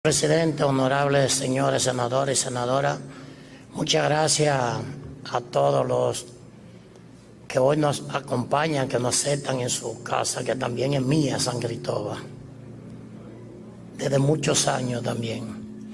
Presidente, honorables señores senadores y senadoras, muchas gracias a todos los que hoy nos acompañan, que nos aceptan en su casa, que también es mía, San Cristóbal, desde muchos años también.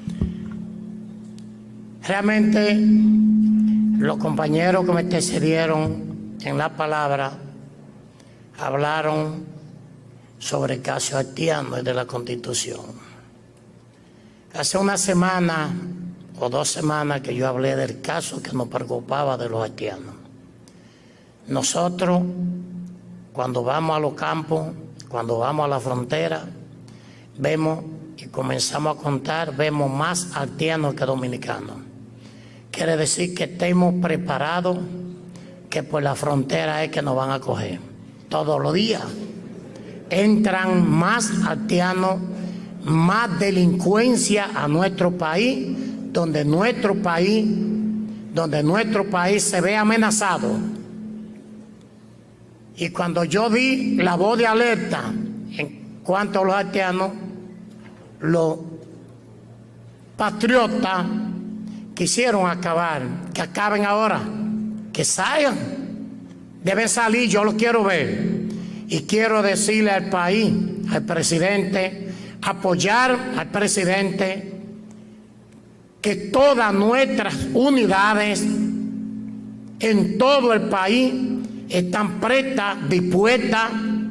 Realmente, los compañeros que me antecedieron en la palabra hablaron sobre el caso haitiano y de la Constitución. Hace una semana o 2 semanas que yo hablé del caso que nos preocupaba de los haitianos. Nosotros, cuando vamos a los campos, cuando vamos a la frontera, vemos y comenzamos a contar, vemos más haitianos que dominicanos. Quiere decir que estemos preparados, que por la frontera es que nos van a coger. Todos los días entran más haitianos, más delincuencia a nuestro país, donde nuestro país se ve amenazado. Y cuando yo di la voz de alerta en cuanto a los haitianos, los patriotas quisieron acabar, que acaben ahora, que salgan, deben salir, yo los quiero ver. Y quiero decirle al país, al presidente, apoyar al presidente, que todas nuestras unidades en todo el país están prestas, dispuestas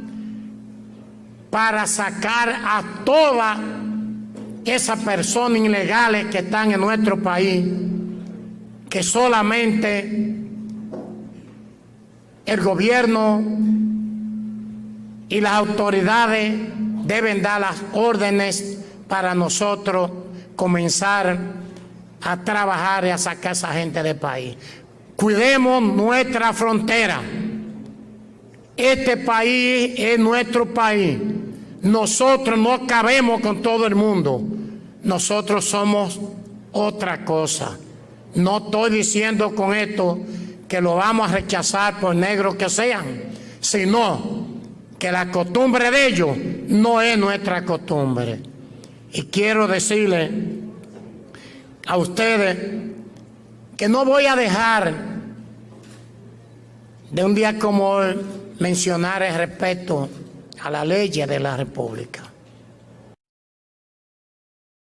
para sacar a todas esas personas ilegales que están en nuestro país, que solamente el gobierno y las autoridades deben dar las órdenes para nosotros comenzar a trabajar y a sacar a esa gente del país. Cuidemos nuestra frontera. Este país es nuestro país. Nosotros no cabemos con todo el mundo. Nosotros somos otra cosa. No estoy diciendo con esto que lo vamos a rechazar por negros que sean, sino que la costumbre de ellos no es nuestra costumbre. Y quiero decirle a ustedes que no voy a dejar de un día como hoy mencionar el respeto a la ley de la República.